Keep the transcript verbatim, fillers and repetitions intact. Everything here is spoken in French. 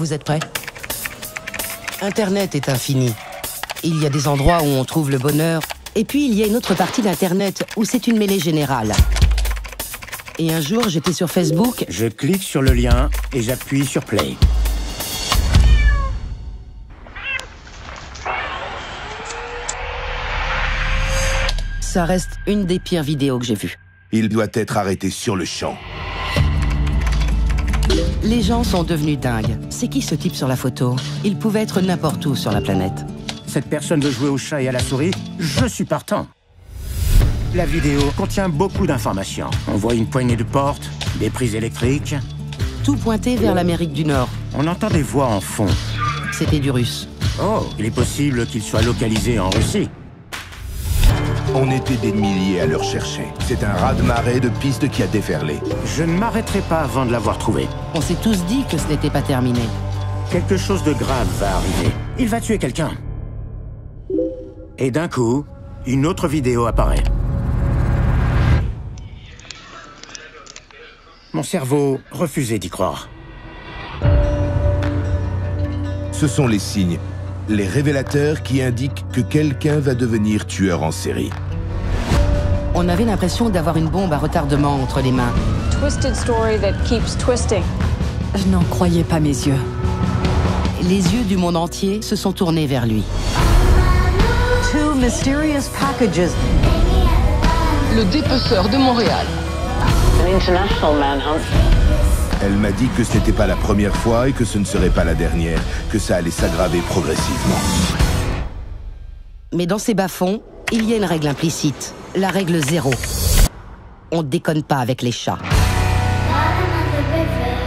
Vous êtes prêts? Internet est infini. Il y a des endroits où on trouve le bonheur, et puis il y a une autre partie d'Internet où c'est une mêlée générale. Et un jour, j'étais sur Facebook. Je clique sur le lien et j'appuie sur Play. Ça reste une des pires vidéos que j'ai vues. Il doit être arrêté sur le champ. Les gens sont devenus dingues. C'est qui ce type sur la photo? Il pouvait être n'importe où sur la planète. Cette personne veut jouer au chat et à la souris? Je suis partant. La vidéo contient beaucoup d'informations. On voit une poignée de portes, des prises électriques. Tout pointé vers l'Amérique du Nord. On entend des voix en fond. C'était du russe. Oh, il est possible qu'il soit localisé en Russie. On était des milliers à le rechercher. C'est un raz-de-marée de pistes qui a déferlé. Je ne m'arrêterai pas avant de l'avoir trouvé. On s'est tous dit que ce n'était pas terminé. Quelque chose de grave va arriver. Il va tuer quelqu'un. Et d'un coup, une autre vidéo apparaît. Mon cerveau refusait d'y croire. Ce sont les signes, les révélateurs qui indiquent que quelqu'un va devenir tueur en série. On avait l'impression d'avoir une bombe à retardement entre les mains. Twisted story that keeps twisting. Je n'en croyais pas mes yeux. Les yeux du monde entier se sont tournés vers lui. Two mysterious packages. Le dépeceur de Montréal. An international manhunt. Elle m'a dit que ce n'était pas la première fois et que ce ne serait pas la dernière, que ça allait s'aggraver progressivement. Mais dans ces bas-fonds, il y a une règle implicite, la règle zéro. On déconne pas avec les chats.